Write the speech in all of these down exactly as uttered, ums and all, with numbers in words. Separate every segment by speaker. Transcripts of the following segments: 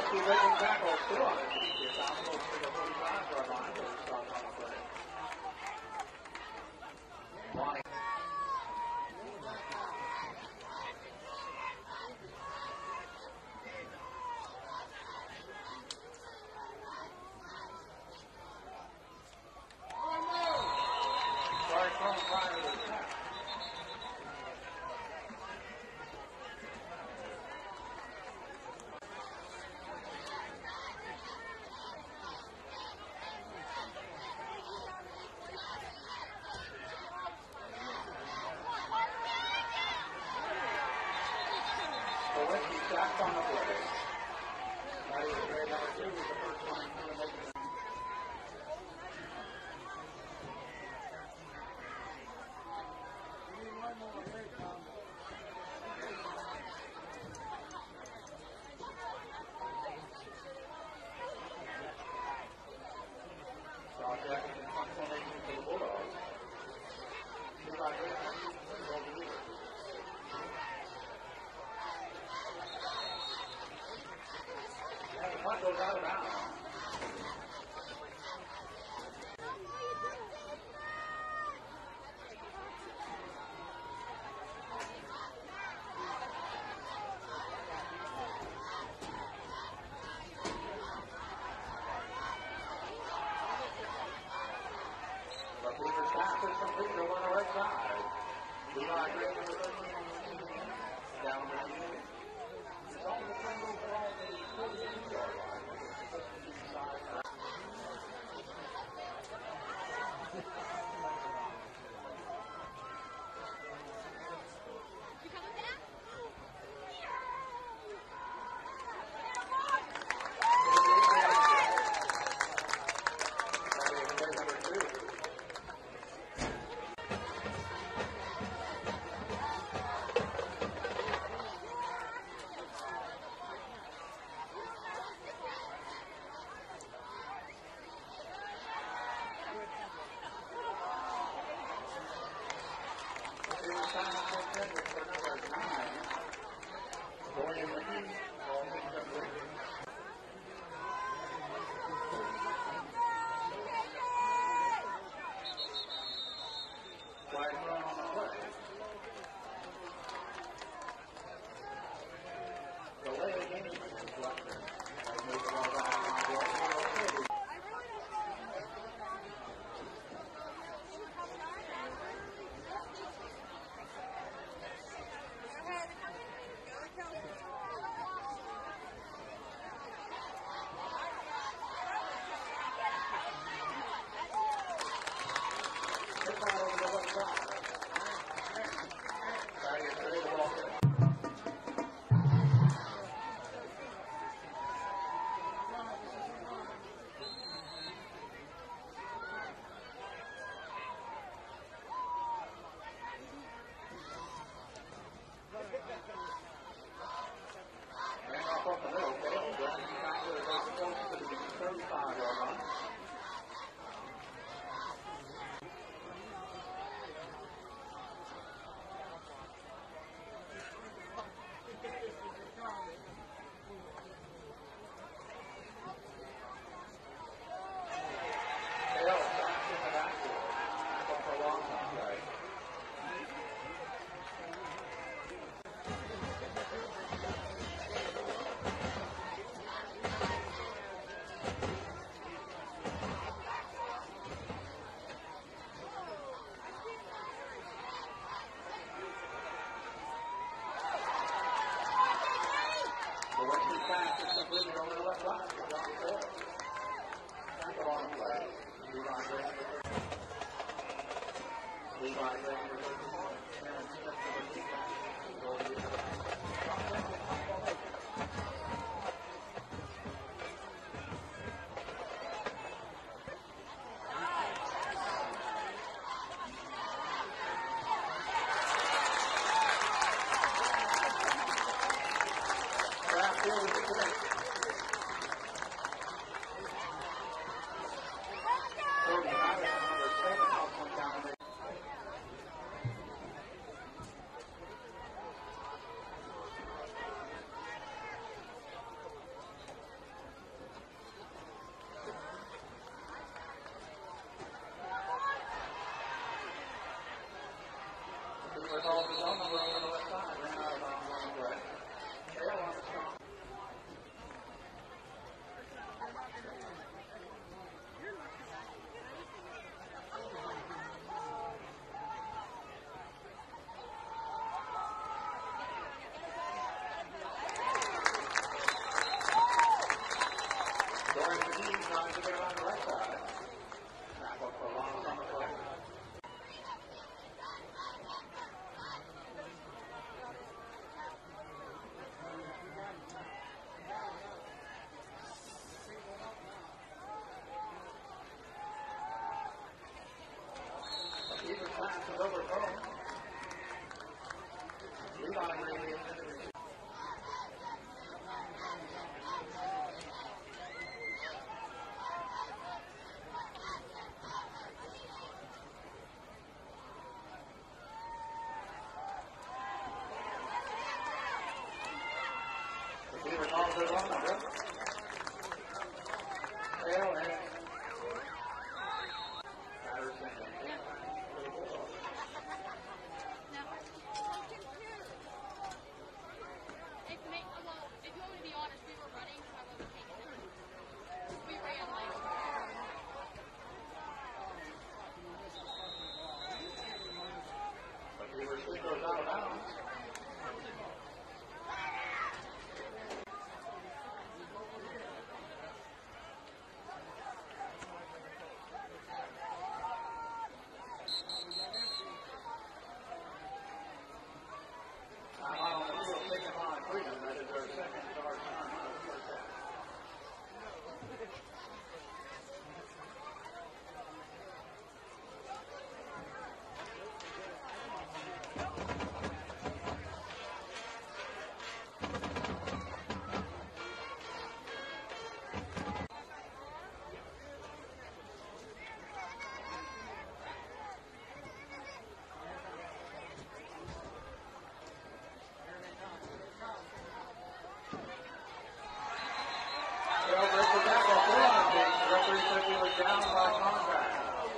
Speaker 1: Lewinsky breaking tackle still on his feet. It's almost to the forty-five yard line. We'll start on the play. Lonnie. Sorry, from fire to the attack. Lewinsky sacked on the play. That is grade number two, the first one for the Michigan. Shaw Jackson, punt formation for the Bulldogs. Eli Griffin, goal to leader. And the punt goes out of bounds. The Beavers pass is complete over on the right side. Eli Griffin down the field. It's on the single ball, the forty-two yard line. foul by contact.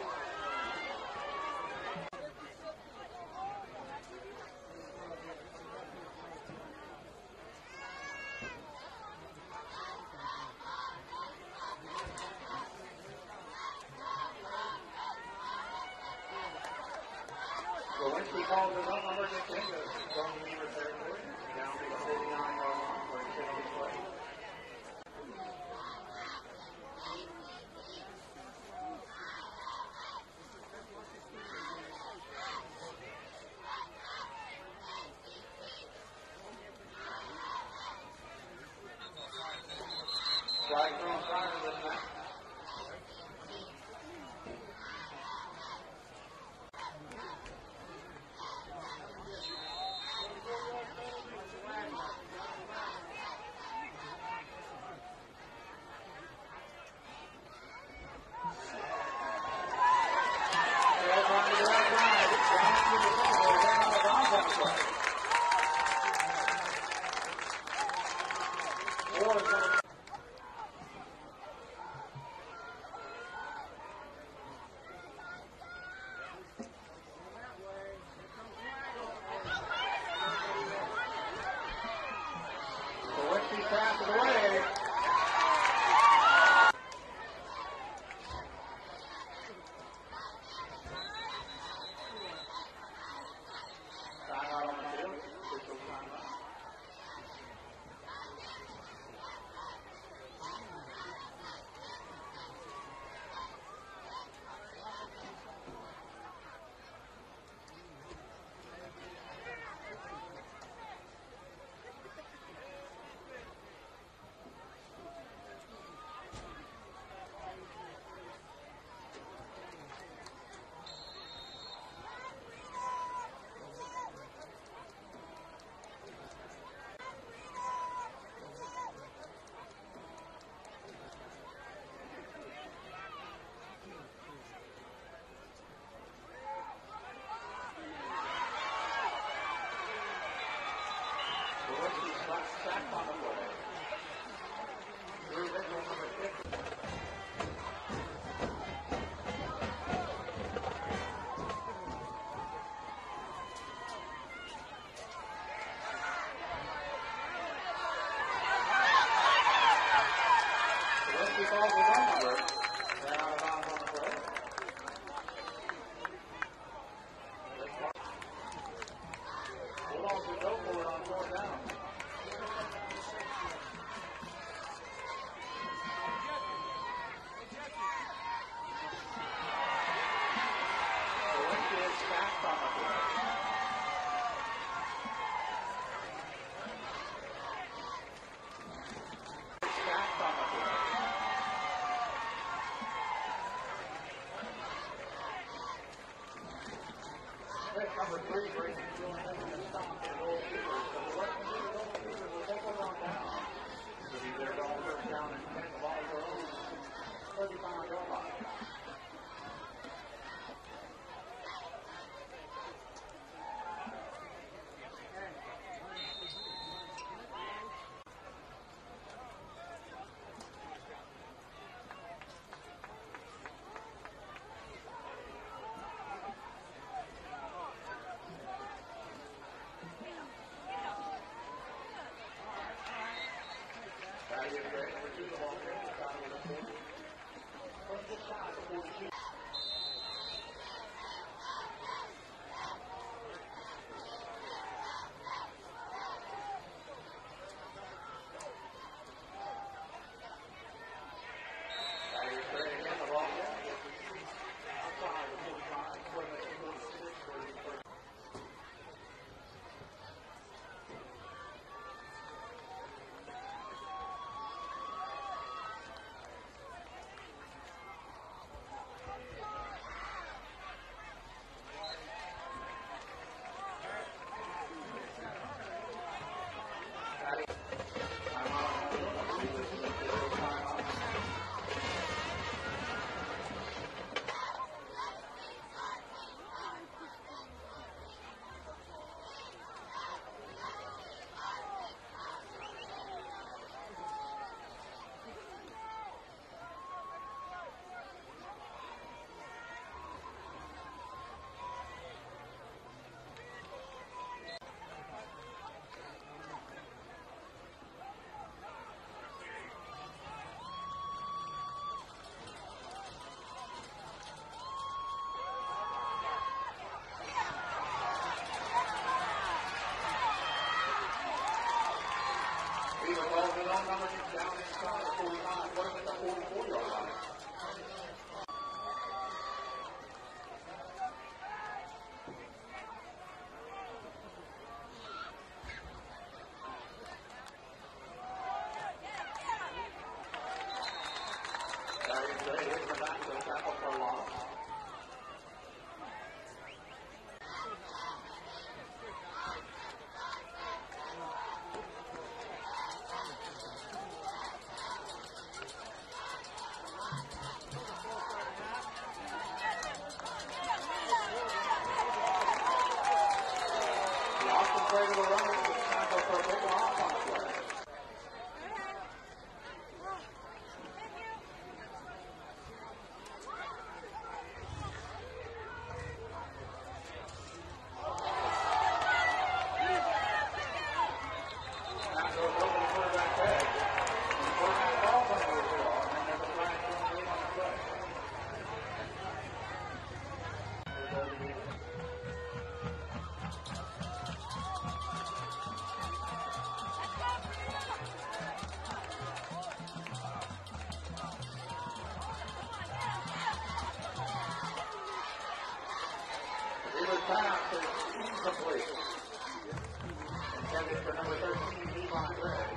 Speaker 1: Lewinsky calls it up. Number fifteen goes from the Beaver territory down to the fifty-nine yard line for a safety play. Flag thrown prior to this match. Wrong number gets down inside the forty-nine, put him at the forty-four yard line. Darius Gray hits the back to the tackle for a loss. Pass is incomplete. Intended for number thirteen, Levi Gray.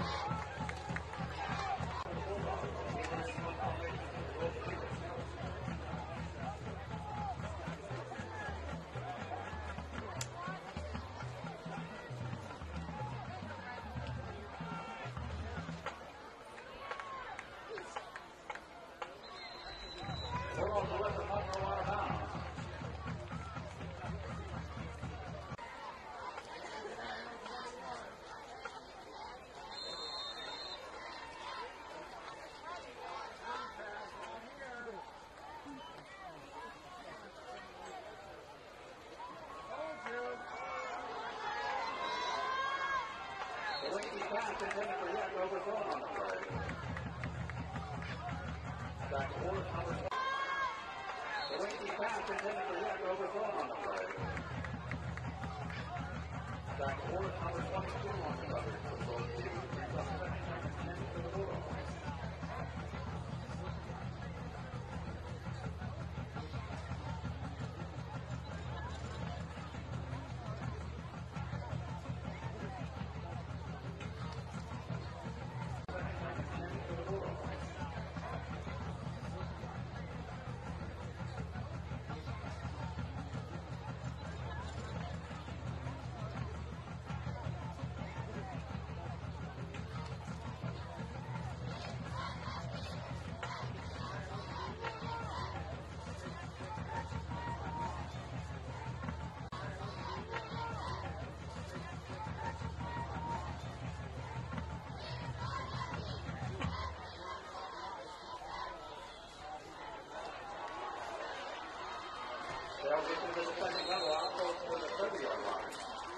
Speaker 1: They'll get into the second level, also for the thirty yard line.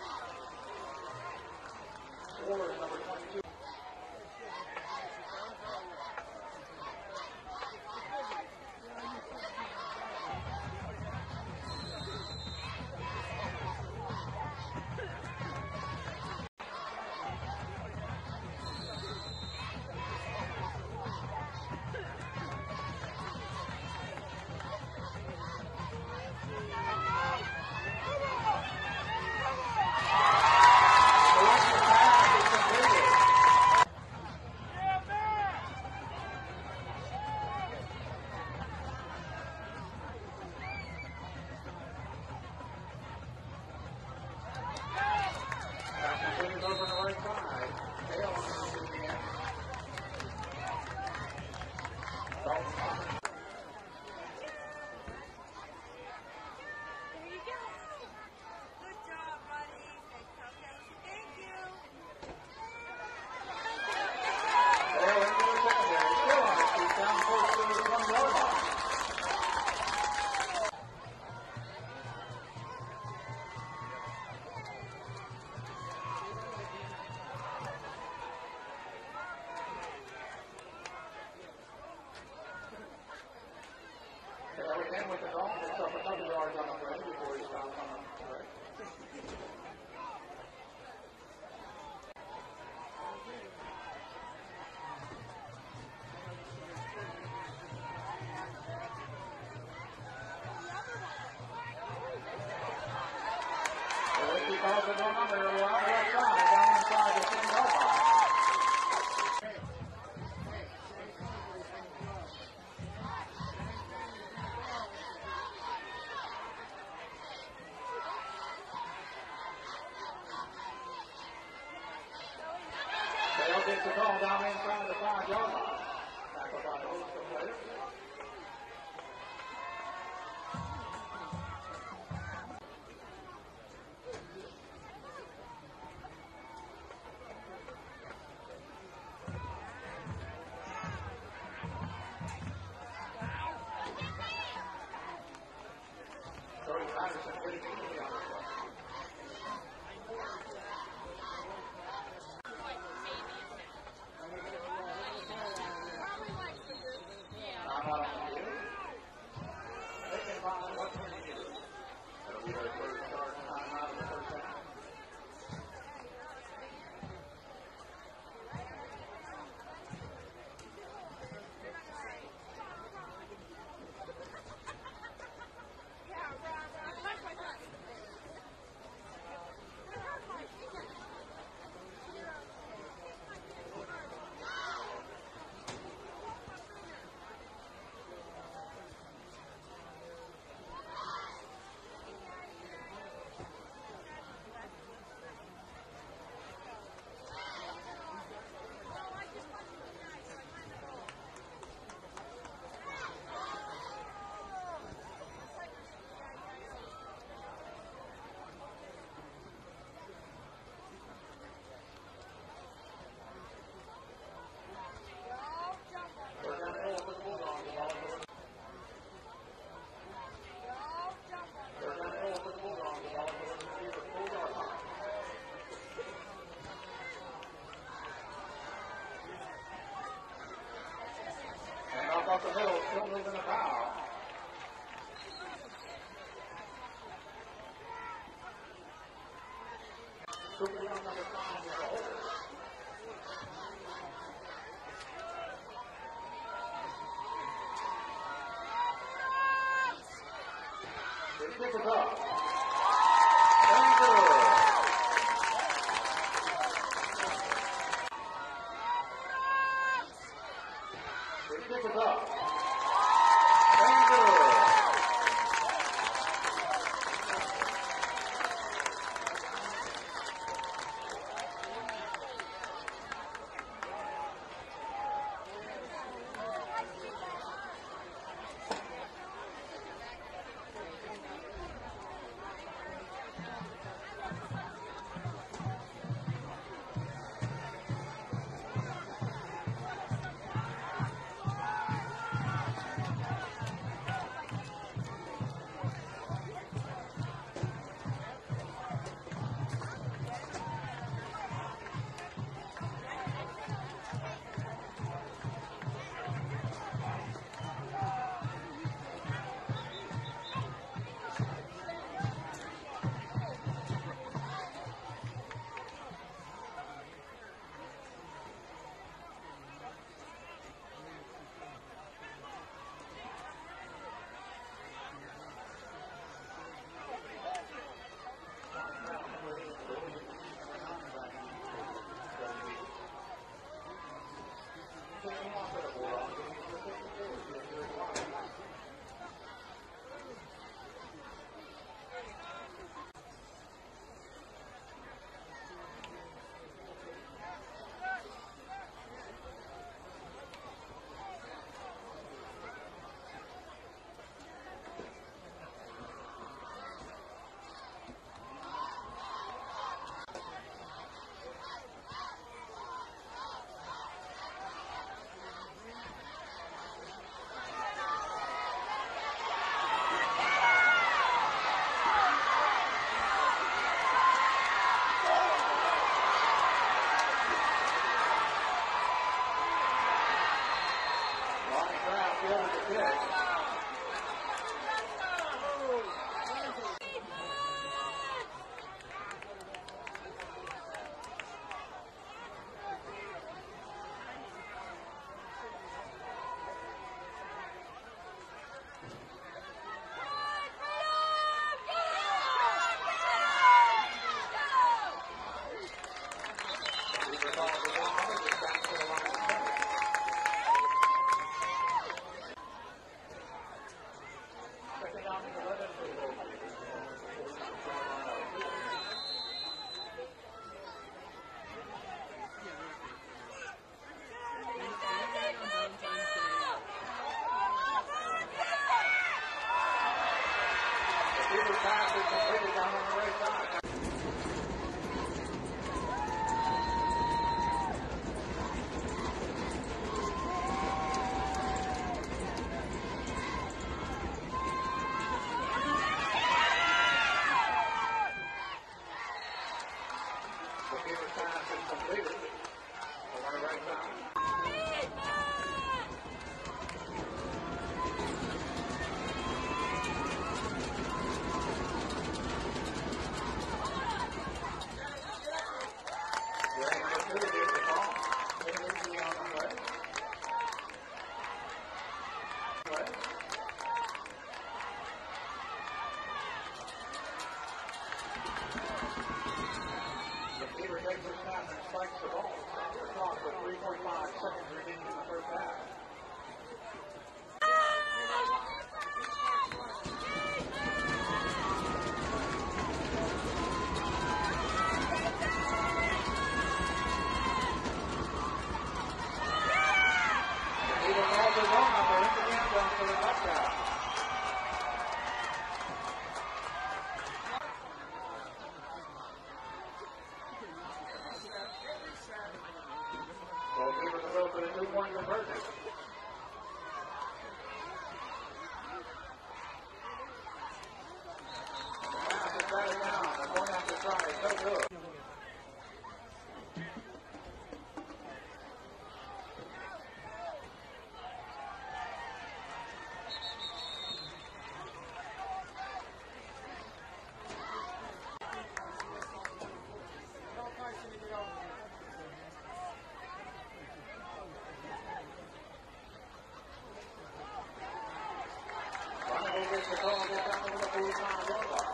Speaker 1: Scorer is number twenty-two. There we are, right side, down inside the ten yard line. Dale gets the ball down inside the five yard line. Tackled by the Houston player. Cody Patterson getting easy on the play. Time out on the field. They can find what's in the field. That'll be their first start time out of the first half. Off the middle, still moving about. Super Young number five is a holder. They pick it up. And good. They pick it up. And good. Wendy's pass is completed down on the right side. The Beaver's pass is completed on the right side. Takes his snap and spikes the ball. The clock with three point five seconds remaining in the first half. The Beaver calls his own number into the end zone for the touchdown. So Beavers will go for the two-point conversion. The pass is batted down. The point after try is no good. Gets the ball, gets down over the forty-five yard line.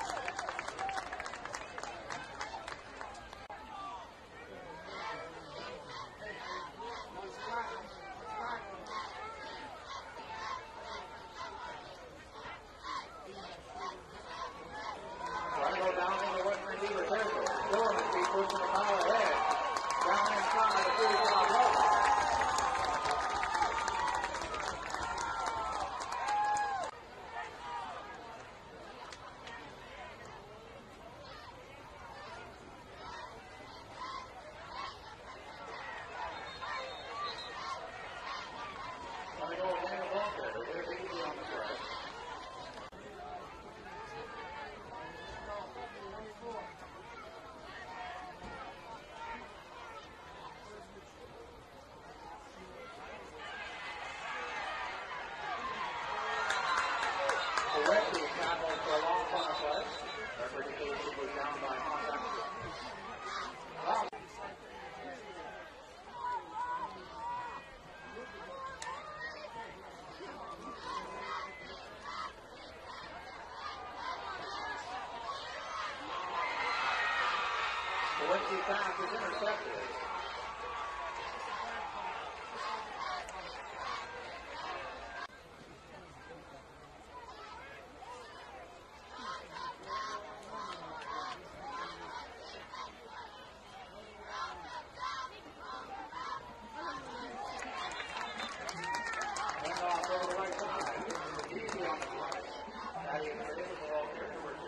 Speaker 1: Trying to go down in the Western Beaver territory. Still on his feet, pushing the ball ahead. Down inside the forty-five yard line. Coming over Daniel Walker. They're easy on the play. The Westies tackled for a long punt play. Referee indicated it was down by contact. Wow. The Westies pass is intercepted. Handoff over the right side. Easy on the play. That is the ball here, number two.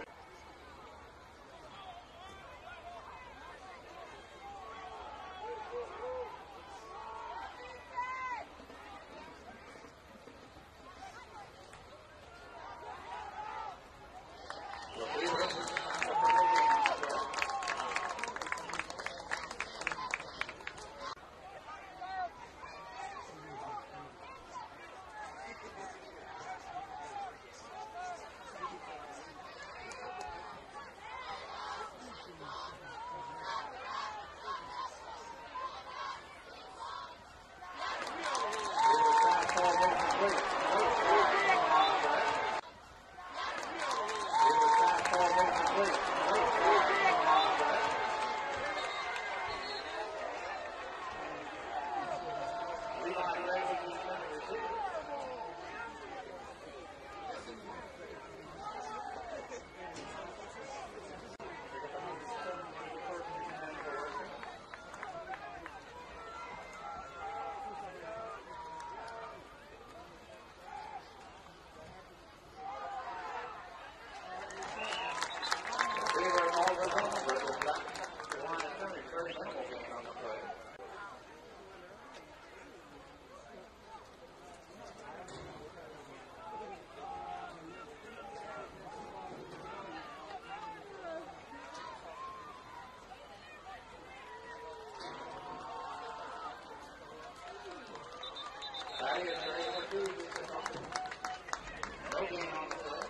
Speaker 1: gain on the play.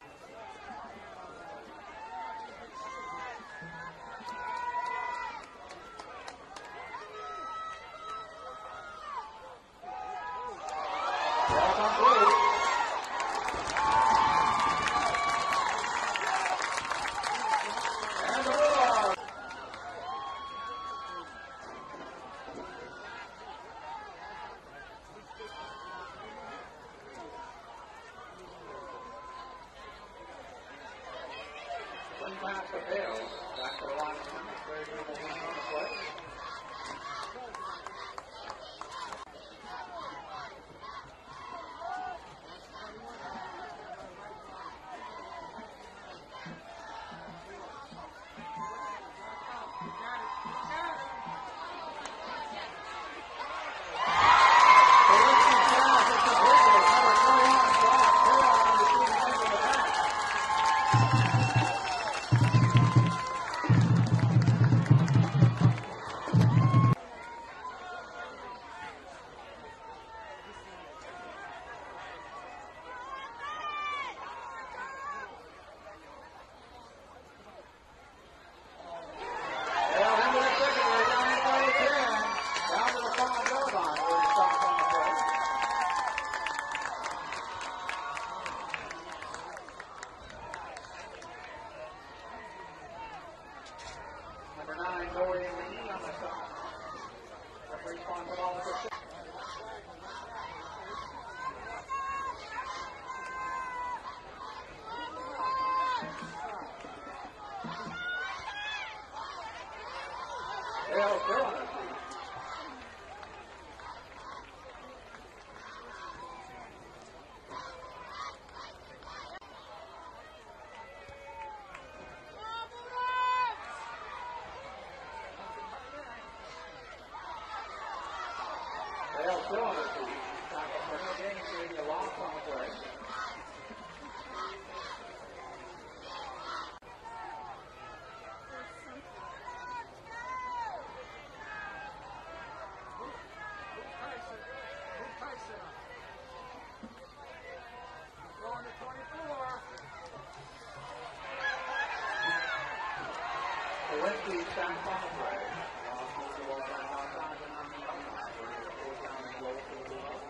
Speaker 1: Ball on blue. And the ball. Swing pass to Bale. Back to the line of scrimmage. Very good on the play. Number nine, Dorian McGee on the stop. Referee calling the ball for six. Dale still on his feet. Dale still on his feet. Tackle for no gain, creating a loss on the play. Lewinsky stands on the play. Lost most of all time outside the number nine. Fourth down and goal for the Bulldogs.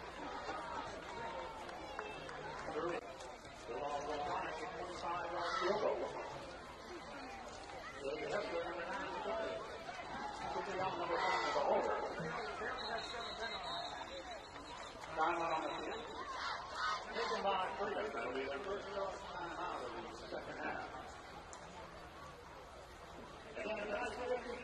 Speaker 1: The ball will line for forty-five yard field goal. Willie Hessler, number nine, is play. Quickly on number five is a holder. Timeout on the field. Taken by Freedom. That'll be their first timeout of the second half. And then the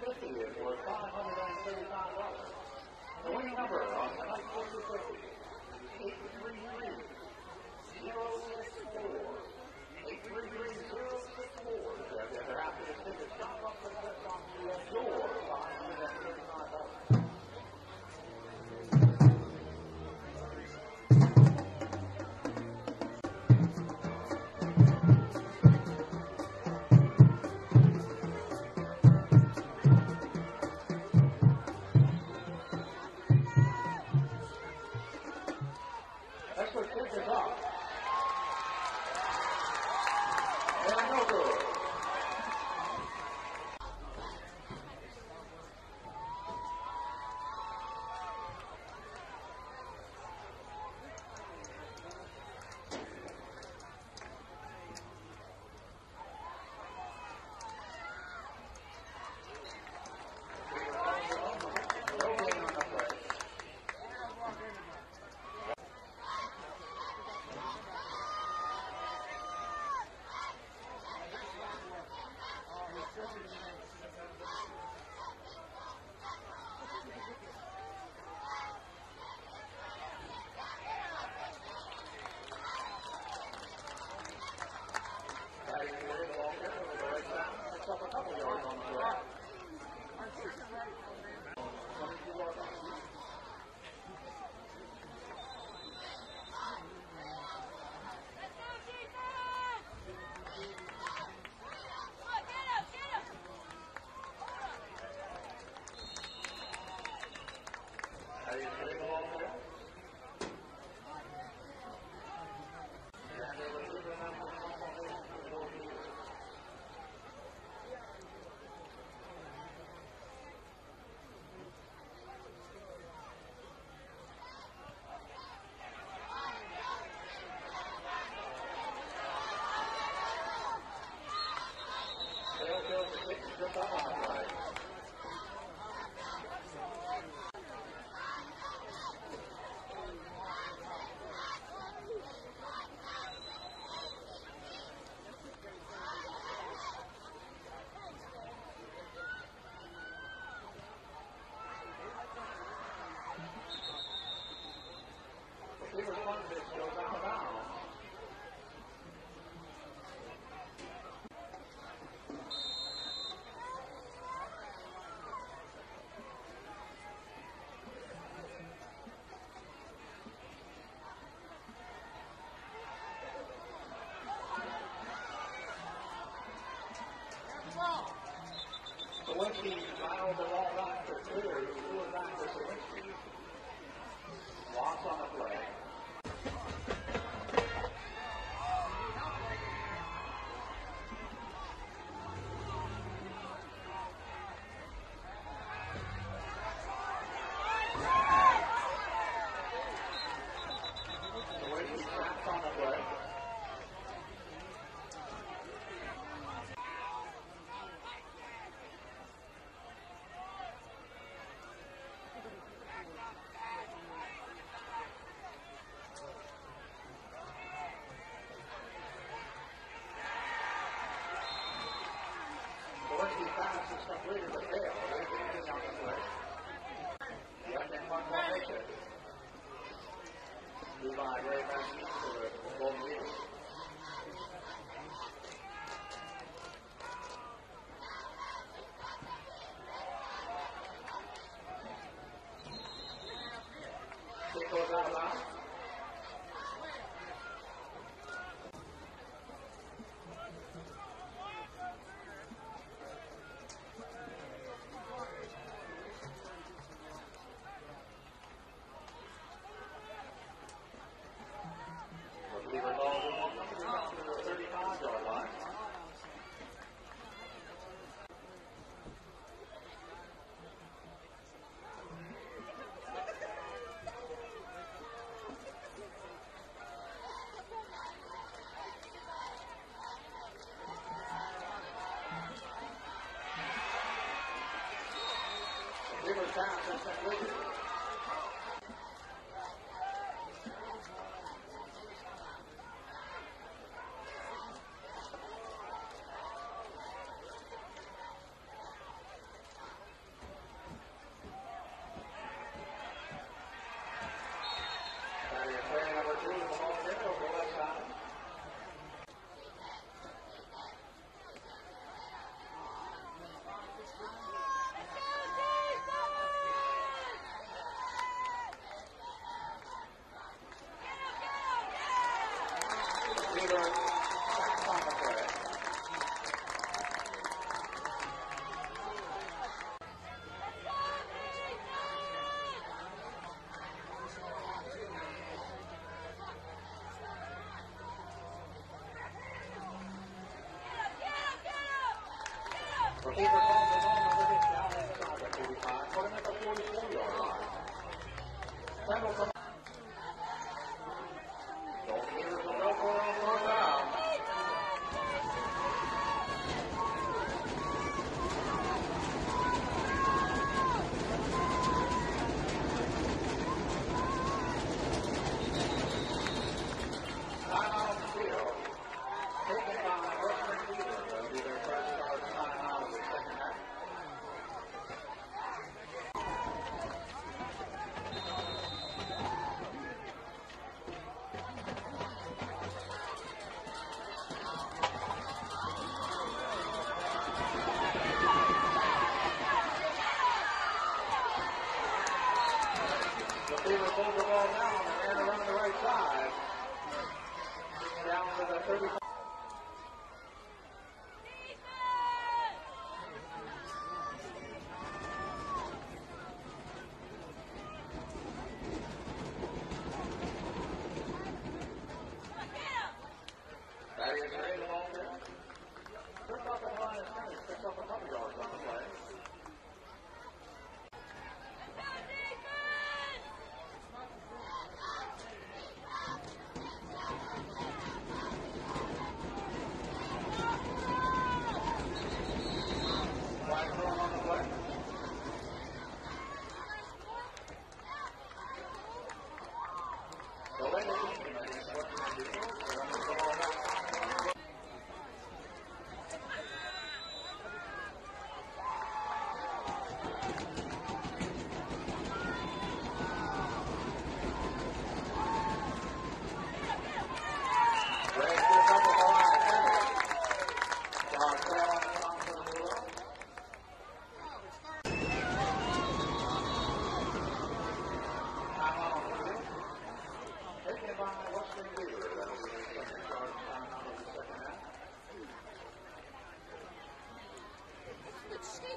Speaker 1: up on the play. Receiver Fundage goes out of bounds. Lewinsky battled the ball back for two. Two is back for Lewinsky. Loss on the play. Lewinsky snaps on the play. Lewinsky pass is completed to fail. Lewinsky on the play. Left and one formation. Levi Gray back to the Golden Eagles. Kick goes out of bounds. Receiver ball to the thirty-five yard line. Receiver pass is completed. That is player number two, the ball hit over the left side. Receiver snaps on the play. Receiver calls the ball number hits down inside the thirty-five, put him at the forty-four yard line. Pendleton. Goalkeepers will go for it on fourth down. Timeout on the field. Taken by Western Cleveland. That'll be their first start timeout of the second half. Receiver pulls the ball down and ran around the right side. Down to the thirty-five. That is Ray the ball there. First off the line of scrimmage, picks up a couple yards on the play.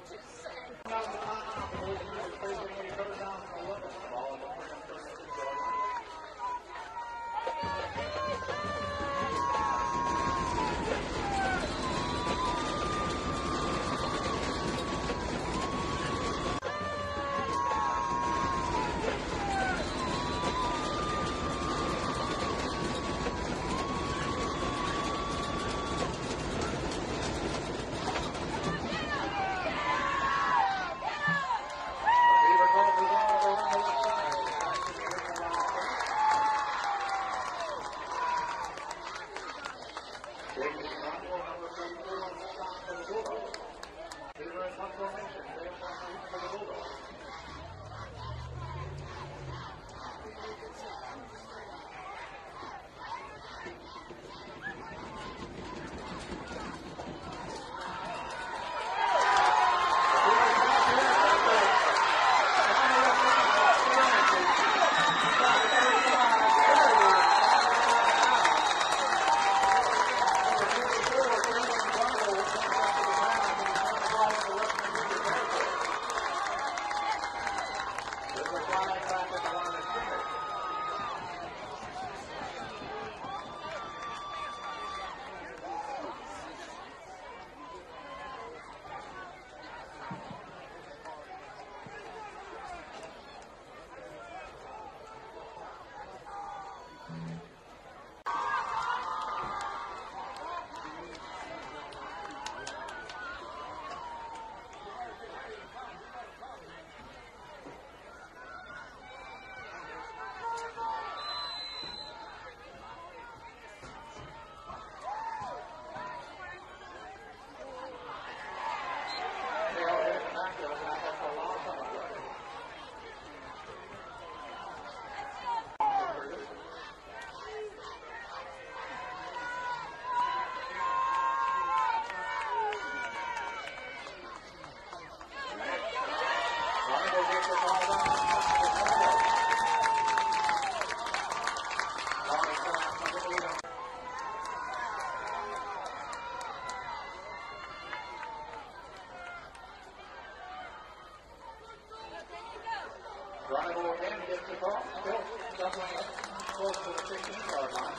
Speaker 1: Running again gets across, still shuffling up close to the fifteen-yard line.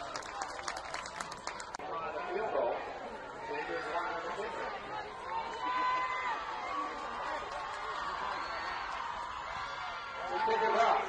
Speaker 1: On the field goal, Xavier's line of the kicker. He picked it up.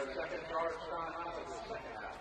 Speaker 1: Our second yard timeout of the second half.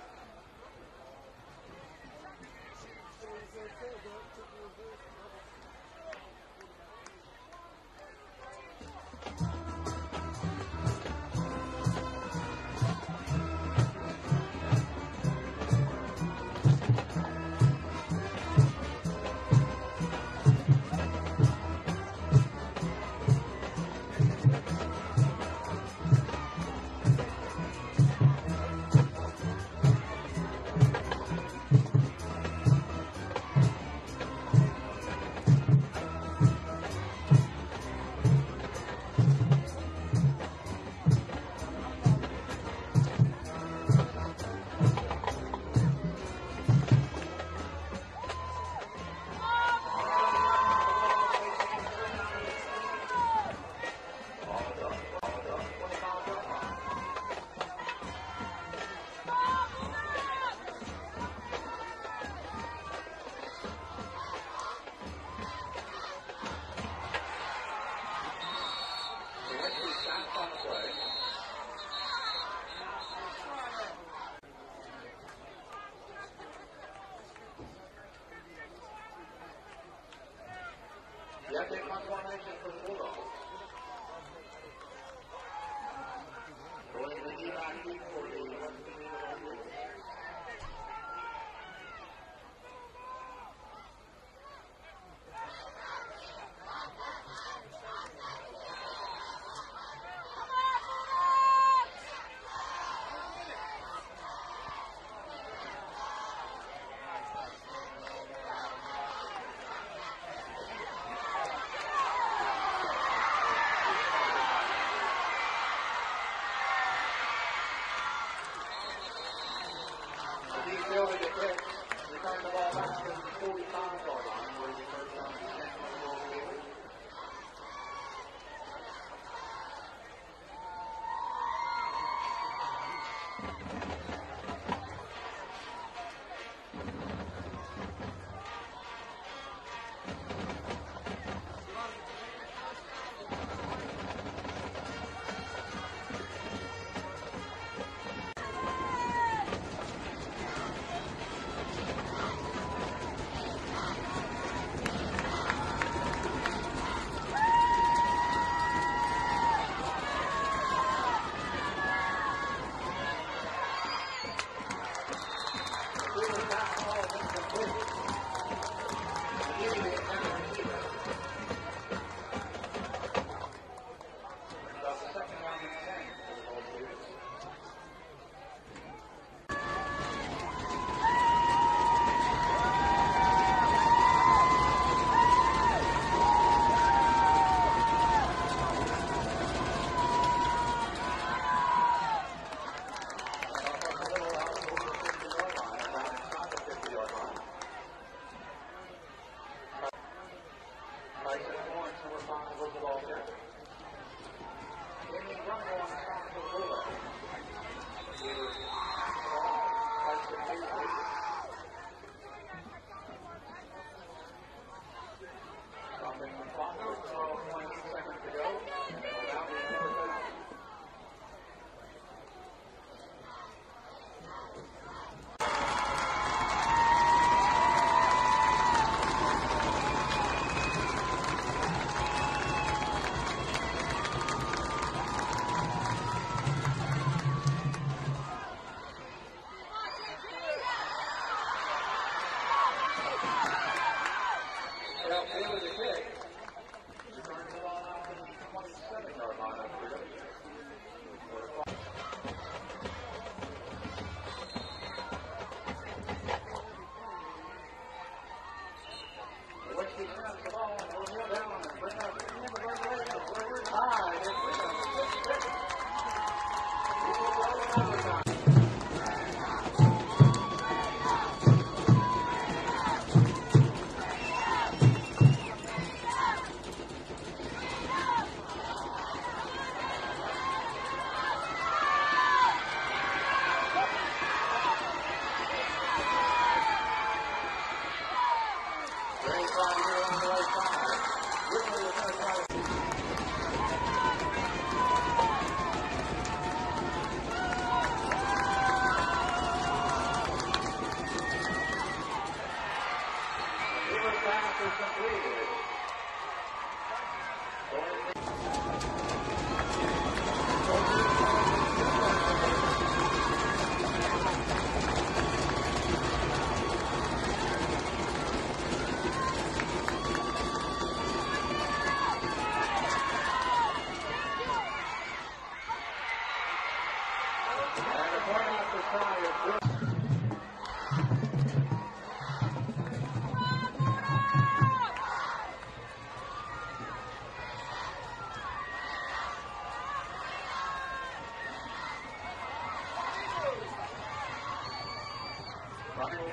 Speaker 1: You have to take one formation for the Bulldogs. Going to the D-line for the West Virginia Bulldogs. Building the pitch, return the ball back to the forty-five yard line where the first down is ten for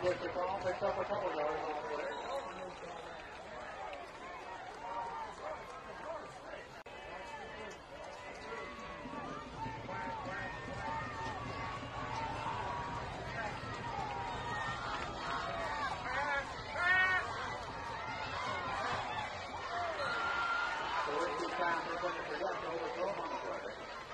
Speaker 1: gets the ball, picks up a couple yards on the way. So this is time for putting the project over the on the play.